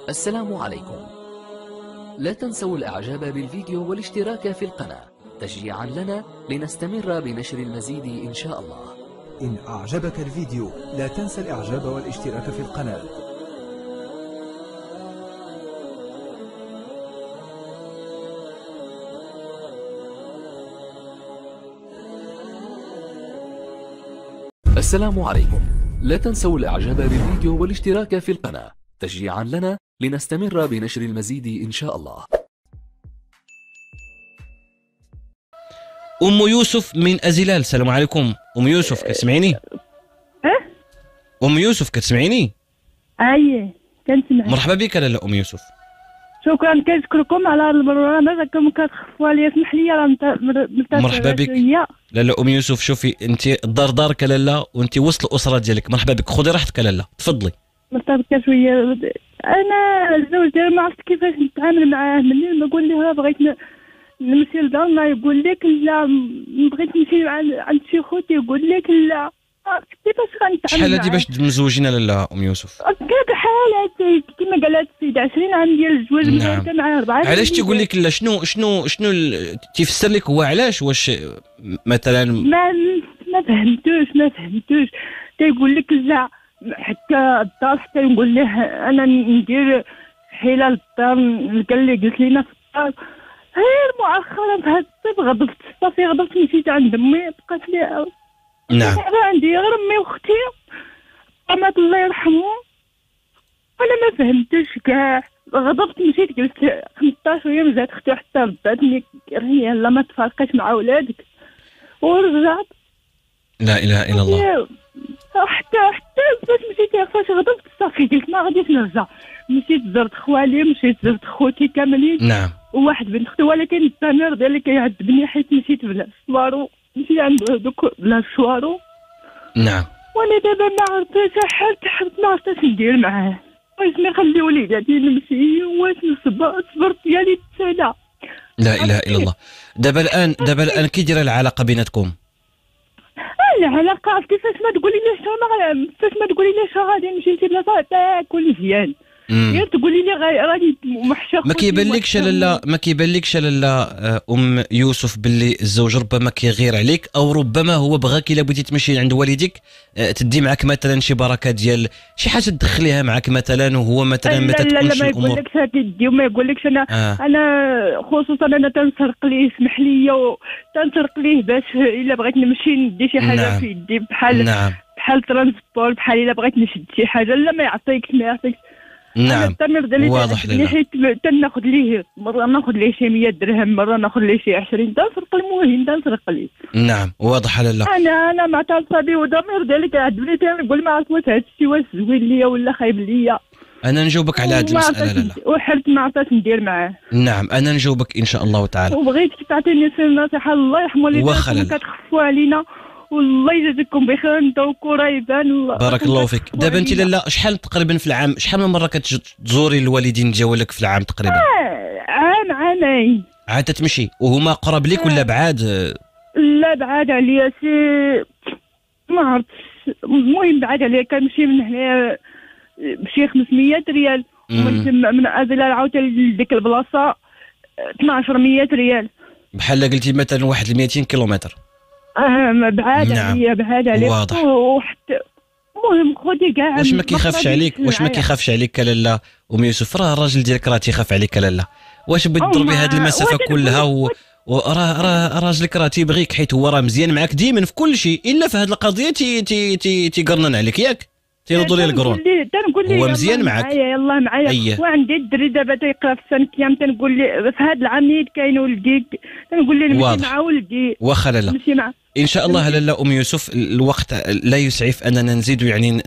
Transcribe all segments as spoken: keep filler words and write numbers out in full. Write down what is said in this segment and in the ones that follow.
السلام عليكم. لا تنسوا الإعجاب بالفيديو والاشتراك في القناة تشجيعا لنا لنستمر بنشر المزيد إن شاء الله. إن أعجبك الفيديو لا تنسى الإعجاب والاشتراك في القناة. السلام عليكم. لا تنسوا الإعجاب بالفيديو والاشتراك في القناة تشجيعا لنا لنستمر بنشر المزيد إن شاء الله. أم يوسف من أزلال. السلام عليكم أم يوسف، كتسمعيني؟ اه أم يوسف كتسمعيني؟ اي كنسمع. مرحبا بك لاله أم يوسف. شكرا، كنشكركم على هذا البرنامج، راكم كتخفوا عليا. اسمح لي راه مرتاحه. مرحبا بك لاله أم يوسف. شوفي انت الدار دارك لاله وانت وسط الأسرة ديالك. مرحبا بك، خذي راحتك لاله، تفضلي. مرتبطه شويه. انا الزوج ديالي ما عرفت كيفاش نتعامل معاه. ملي نقول له بغيت نمشي لدارنا يقول لك لا، بغيت نمشي عند شي خوتي يقول لك لا. كيفاش غنتعامل معاه؟ شحال هادي باش مزوجين لاله أم يوسف؟ كاع بحال كما قالت السيدة عشرين عام ديال الزواج. نعم. مع أربعة. علاش تيقول لك لا؟ شنو شنو شنو ال... تيفسر لك هو علاش؟ واش مثلا ما ما فهمتوش ما فهمتوش تيقول لك لا حتى الدار، حتى نقول له انا ندير حيله للدار نلقى اللي قلت لينا في الدار. غير مؤخرا في هذا الصيف غضبت، صافي غضبت، مشيت عند امي بقات لي. نعم. عندي غير امي واختي مات الله يرحمهم. انا ما فهمتش كاع، غضبت مشيت جلست خمسطاش يوم، جات اختي حتى رداتني يلا ما تفارقيش مع ولادك، ورجعت. لا اله الا الله. حتى حتى فاش مشيت فاش غضبت صافي قلت ما غاديش نرجع. مشيت زرت خوالي، مشيت زرت خوتي كاملين. نعم. وواحد بنت اختي، ولكن الضمير ديالي كيعذبني حيت مشيت بلا شوارو، مشيت عند دوك بلا شوارو. نعم. وانا دابا ما عرفتش حالت حالت ما عرفتش ندير معاه. واش نخلي وليداتي نمشي، واش نصبر الصبر ديالي تسالى. لا اله الا الله. دابا الان دابا الان كي دايره العلاقه بيناتكم؟ العلاقه كيفاش ما تقولي لي شنو، كيفاش ما تقولي لي شنو غادي نمشي لبلا تاكل مزيان، غير تقولي لي راني محشوق. ما كيبانلكش لاله ما كيبانلكش لاله ام يوسف باللي الزوج ربما كيغير عليك، او ربما هو بغاك الا بغيتي تمشي عند والديك تدي معك مثلا شي بركه ديال شي حاجه تدخليها معك مثلا، وهو مثلا ما تتكونش الامور. لا لا ما يقولكش هكا وما يقولكش انا آه. انا خصوصا انا تنسرق ليه، اسمح لي تنسرق ليه باش الا بغيت نمشي ندي شي حاجه. نعم. في يدي بحال نعم. بحال ترانسبور، بحال الا بغيت نشد شي حاجه لا ما يعطيكش ما يعطيكش. نعم واضح لنا. حيت تناخذ ليه مره ناخذ ليه شي مية درهم، مره ناخذ ليه شي عشرين، تنسرق المهم تنسرق ليه. نعم واضح لاله. انا انا معترفه به والضمير ديالي كيعذبني، تنقول ما عرفت واش هذا الشيء واش زوين ليا ولا خايب ليا. انا نجاوبك على هذه المساله لاله. وحرت ما عرفتش ندير معاه. نعم انا نجاوبك ان شاء الله تعالى. وبغيتك تعطيني نصيحه، الله يرحم والديكم كتخفوا علينا، والله يجازيكم بخير انت وكريبان. الله بارك الله فيك. دابا انت لاله شحال تقريبا في العام، شحال من مره كتزوري الوالدين ديالك في العام تقريبا؟ آه عام عامين عاد تمشي. وهما قرب ليك ولا بعاد؟ لا بعاد عليا شي ما عرفتش، المهم بعاد عليا. كنمشي من هنا بشي خمسمية ريال، ومن تما من ازلال عاوتاني لديك البلاصه اثناش مية ريال. بحال قلتي مثلا واحد مئتين كيلومتر. اه بعاد نعم. عليا بعاد عليا. واضح. وحتى المهم خدي كاع. واش ما كيخافش عليك؟ واش ما كيخافش عليك لاله ام يوسف؟ راه الراجل ديالك راه تيخاف عليك لاله. واش بغيت تضربي هذه المسافه كلها؟ وراه راه راجلك راه تيبغيك، حيت هو راه مزيان معاك ديما في كل شيء، الا في هذه القضيه تي تي تي تيقرنن عليك ياك، تيردوا ليه القرون. هو مزيان معاك. يلاه معايا. أيه. وعندي الدري دابا تيقرا في السنه كيام، تنقول لي في هذا العام نيت كاين ولدي، تنقول لي نمشي مع ولدي. واخا لاله نمشي مع ان شاء الله. لاله ام يوسف الوقت لا يسعف اننا نزيدوا يعني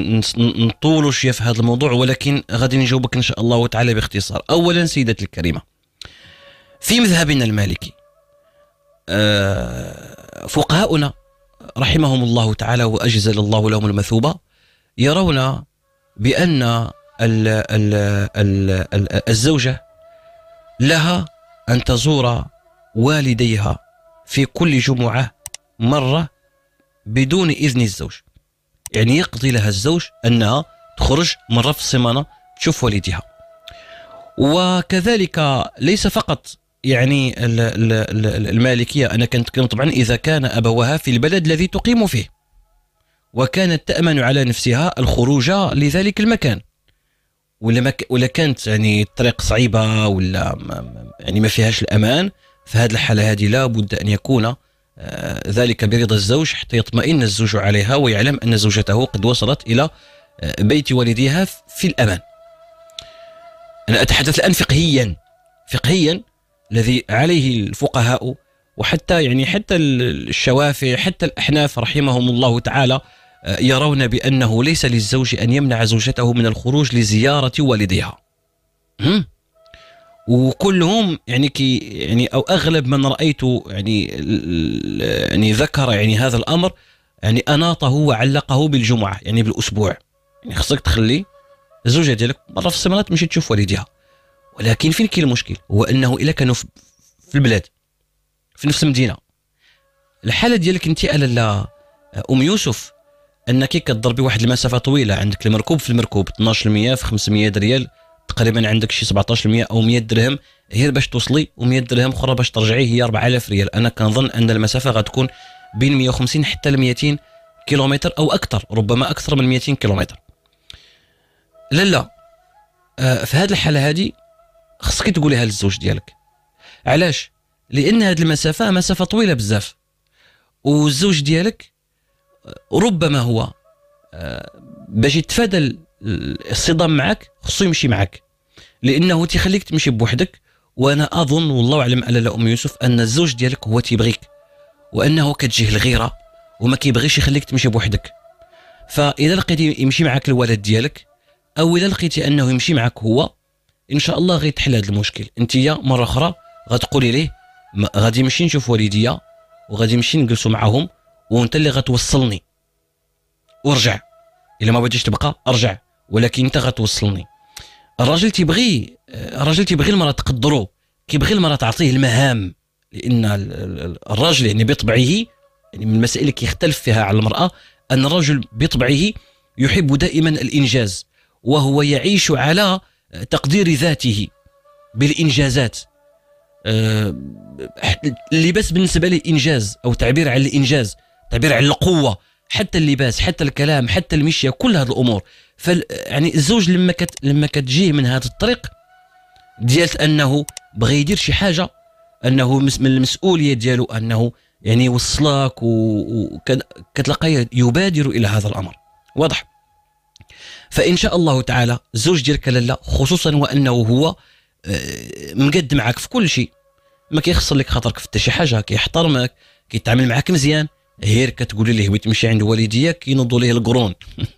نطولوا شويه في هذا الموضوع، ولكن غادي نجاوبك ان شاء الله تعالى باختصار. اولا سيدتي الكريمه، في مذهبنا المالكي فقهاؤنا رحمهم الله تعالى واجزل الله لهم المثوبه يرون بان ال ال ال ال الزوجه لها ان تزور والديها في كل جمعه مره بدون اذن الزوج. يعني يقضي لها الزوج انها تخرج مره في السيمانه تشوف والديها. وكذلك ليس فقط يعني المالكية، أنا كنتكلم طبعا إذا كان أبوها في البلد الذي تقيم فيه وكانت تأمن على نفسها الخروج لذلك المكان، ولا ما ولا كانت يعني الطريق صعيبة ولا يعني ما فيهاش الأمان، في هذه الحالة هذه لا بد أن يكون ذلك برضا الزوج حتى يطمئن الزوج عليها ويعلم أن زوجته قد وصلت إلى بيت والديها في الأمان. أنا أتحدث الآن فقهيا فقهيا الذي عليه الفقهاء وحتى يعني حتى الشوافع حتى الأحناف رحمهم الله تعالى يرون بأنه ليس للزوج أن يمنع زوجته من الخروج لزيارة والديها. وكلهم يعني كي يعني أو أغلب من رأيته يعني يعني ذكر يعني هذا الأمر يعني أناطه وعلقه بالجمعة يعني بالأسبوع. يعني خصك تخلي الزوجة ديالك مرة في السمانات تمشي تشوف والديها، ولكن فين كاين المشكل هو أنه إلا كانوا في البلاد في نفس المدينة، الحالة ديالك أنت ألا أم يوسف أنك كتضربي واحد المسافة طويلة، عندك المركوب في المركوب اثناش بالمئة في خمسمئة ريال تقريبا، عندك شي سبعطاش بالمئة أو مئة درهم غير باش توصلي و100 درهم أخرى باش ترجعي هي أربعة آلاف ريال. أنا كنظن أن المسافة غتكون بين مئة وخمسين حتى ل مئتين كيلومتر أو أكثر، ربما أكثر من مئتين كيلومتر. لا لا آه في هذه الحالة هذه خصك تقوليها للزوج ديالك. علاش؟ لأن هذه المسافة مسافة طويلة بزاف، والزوج ديالك ربما هو آه باش يتفادى الصدام معك خصو يمشي معك، لأنه تيخليك تمشي بوحدك. وأنا أظن والله أعلم ألا لا أم يوسف أن الزوج ديالك هو تيبغيك، وأنه كتجيه الغيرة وما كيبغيش يخليك تمشي بوحدك. فإذا لقيتي يمشي معك الولد ديالك أو إذا لقيتي أنه يمشي معك هو، إن شاء الله غيتحل هذا المشكل. أنتيا مرة أخرى غتقولي ليه غادي نمشي نشوف والديا وغادي نمشي نجلسوا معهم وأنت اللي غتوصلني ورجع، إلا ما بغيتيش تبقى ارجع، ولكن أنت غتوصلني. الراجل تيبغي الراجل تيبغي المرأة تقدرو، كيبغي المرأة تعطيه المهام، لأن الراجل يعني بطبعه يعني من المسائل اللي كيختلف فيها على المرأة أن الرجل بطبعه يحب دائما الإنجاز، وهو يعيش على تقدير ذاته بالإنجازات. أه اللباس بالنسبة له إنجاز أو تعبير عن الإنجاز، تعبير عن القوة، حتى اللباس حتى الكلام حتى المشية كل هذه الأمور. فال يعني الزوج لما كت لما كتجيه من هذا الطريق ديال أنه بغى يدير شي حاجة، أنه من المسؤولية ديالو أنه يعني يوصلك وكتلقاه يبادر إلى هذا الأمر. واضح؟ فإن شاء الله تعالى الزوج ديالك لالا، خصوصا وأنه هو مقد معك في كل شيء، ما كيخسر لك خاطرك في حتى شي حاجة، كيحترمك كيتعامل معك مزيان، غير كتقولي ليه بغيت تمشي عند والديك كينوضوا ليه القرون.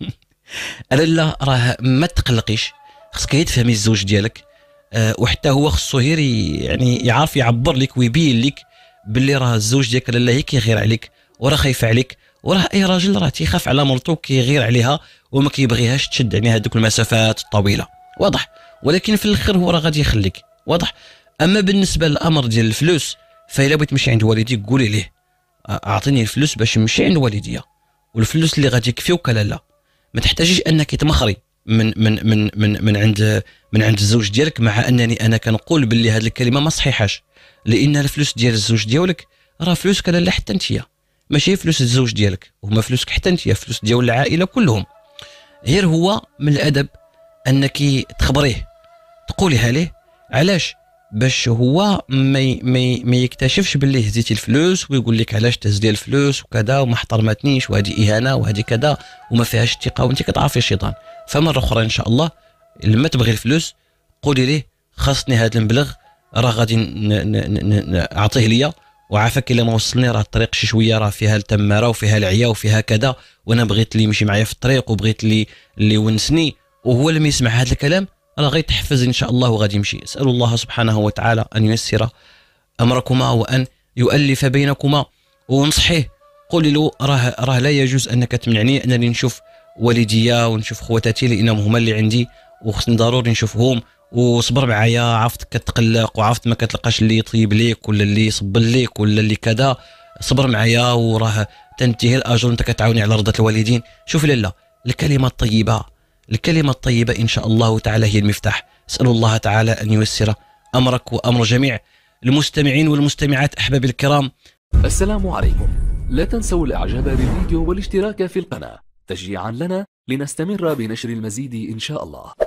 لا راه ما تقلقيش، خصك تفهمي الزوج ديالك أه وحتى هو خصو غير يعني يعرف يعبر لك ويبين لك باللي راه الزوج ديالك لالا هي كيغير عليك وراه خايف عليك، وراه اي راجل راه تيخاف على مرته كيغير عليها وما كيبغيهاش تشد يعني هذوك المسافات الطويله. واضح؟ ولكن في الاخر هو راه غادي يخليك. واضح؟ اما بالنسبه للامر ديال الفلوس، فإلا بغيت تمشي عند والديك قولي ليه اعطيني الفلوس باش نمشي عند والديا، والفلوس اللي غادي يكفيوك لالا. ما تحتاجيش انك تمخري من من من من من عند من عند الزوج ديالك، مع انني انا كنقول باللي هذه الكلمه ما صحيحاش، لان الفلوس ديال الزوج ديالك راه فلوسك لالا حتى انتيا، ماشي فلوس الزوج ديالك، هما فلوسك حتى انتيا، فلوس ديال العائله كلهم. غير هو من الادب انك تخبريه تقوليها ليه. علاش؟ باش هو ما ما ما يكتشفش باللي هزيتي الفلوس ويقول لك علاش تهز لي الفلوس وكذا وما احترمتنيش وهذه اهانه وهذه كذا وما فيهاش الثقه وانت كتعرفي الشيطان. فمره اخرى ان شاء الله لما تبغي الفلوس قولي ليه خاصني هذا المبلغ راه غادي اعطيه ليا، وعافاك الا ما وصلني راه الطريق شي شويه راه فيها التماره وفيها العيا وفيها كذا، وانا بغيت اللي يمشي معايا في الطريق وبغيت اللي اللي يونسني. وهو لما يسمع هذا الكلام راه غيتحفز ان شاء الله وغادي يمشي. اسال الله سبحانه وتعالى ان ييسر امركما وان يؤلف بينكما. ونصحيه قولي له راه راه لا يجوز انك تمنعني انني نشوف والديا ونشوف خواتاتي لانهم هما اللي عندي وخصني ضروري نشوفهم، وصبر معايا، عرفت كتقلق وعرفت ما كتلقاش اللي يطيب ليك ولا اللي يصبل ليك ولا اللي كذا، صبر معايا وراه تنتهي الاجر وانت كتعاوني على رضا الوالدين. شوف لالا الكلمه الطيبه الكلمة الطيبة إن شاء الله تعالى هي المفتاح. أسأل الله تعالى أن ييسر أمرك وأمر جميع المستمعين والمستمعات أحبابي الكرام. السلام عليكم. لا تنسوا الإعجاب بالفيديو والاشتراك في القناة تشجيعا لنا لنستمر بنشر المزيد إن شاء الله.